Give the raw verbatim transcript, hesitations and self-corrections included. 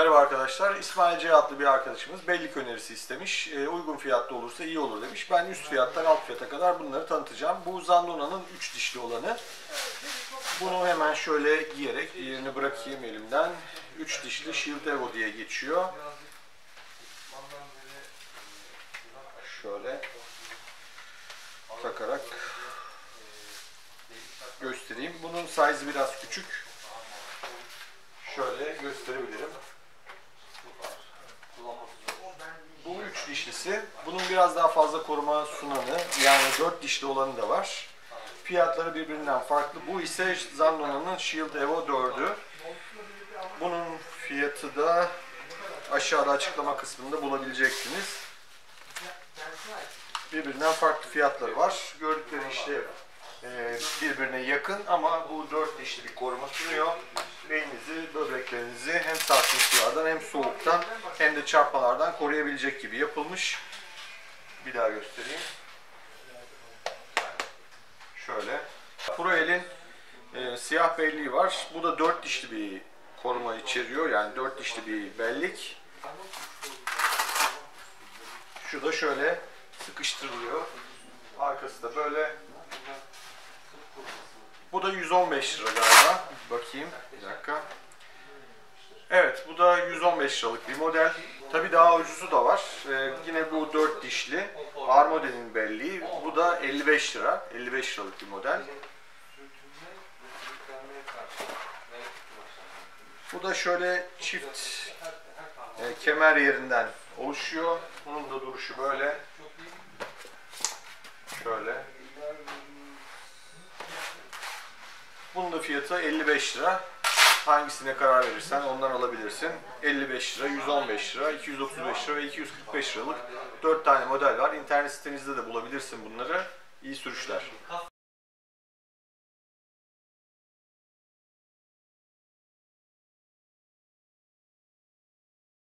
Merhaba arkadaşlar. İsmail C adlı bir arkadaşımız bellik önerisi istemiş. E, uygun fiyatlı olursa iyi olur demiş. Ben üst fiyattan alt fiyata kadar bunları tanıtacağım. Bu Zandona'nın üç dişli olanı. Bunu hemen şöyle giyerek yerini bırakayım elimden. üç dişli Shield Evo diye geçiyor. Şöyle takarak göstereyim. Bunun size'ı biraz küçük. Şöyle gösterebilirim. Bu üç dişlisi. Bunun biraz daha fazla koruma sunanı, yani dört dişli olanı da var. Fiyatları birbirinden farklı. Bu ise Zandona'nın Shield Evo dördü. Bunun fiyatı da aşağıda açıklama kısmında bulabileceksiniz. Birbirinden farklı fiyatları var. Gördükleri işte birbirine yakın ama bu dört dişli bir koruma sunuyor. Beyninizi, böbreklerinizi hem sarsıntılardan hem soğuktan hem de çarpmalardan koruyabilecek gibi yapılmış. Bir daha göstereyim. Şöyle. Proel'in e, siyah belliği var. Bu da dört dişli bir koruma içeriyor. Yani dört dişli bir bellik. Şu da şöyle sıkıştırılıyor. Arkası da böyle. Bu da yüz on beş lira galiba. Bakayım bir dakika. Evet, bu da yüz on beş liralık bir model. Tabi daha ucuzu da var. Ee, yine bu dört dişli R modelin belliği. Bu da elli beş lira. elli beş liralık bir model. Bu da şöyle çift e, kemer yerinden oluşuyor. Bunun da duruşu böyle. Şöyle. Bunun da fiyatı elli beş lira. Hangisine karar verirsen ondan alabilirsin. elli beş lira, yüz on beş lira, iki yüz otuz beş lira ve iki yüz kırk beş liralık dört tane model var. İnternet sitemizde de bulabilirsin bunları. İyi sürüşler.